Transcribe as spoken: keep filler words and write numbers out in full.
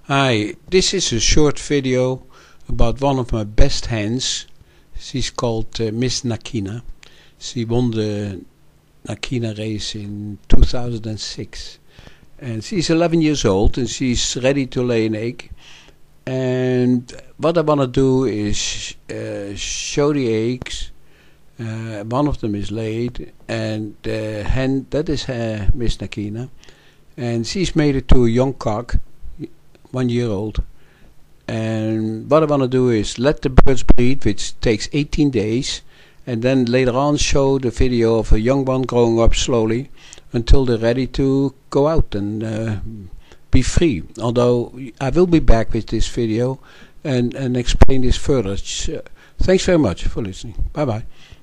Hi, this is a short video about one of my best hens. She's called uh, Miss Nakina. She won the Nakina race in two thousand six. And she's eleven years old and she's ready to lay an egg. And what I want to do is uh, show the eggs. Uh, one of them is laid, and the hen, that is uh, Miss Nakina. And she's made it to a young cock, one year old. And what I want to do is let the birds breed, which takes eighteen days, and then later on show the video of a young one growing up slowly until they're ready to go out and uh, be free. Although I will be back with this video and, and explain this further. Thanks very much for listening. Bye bye.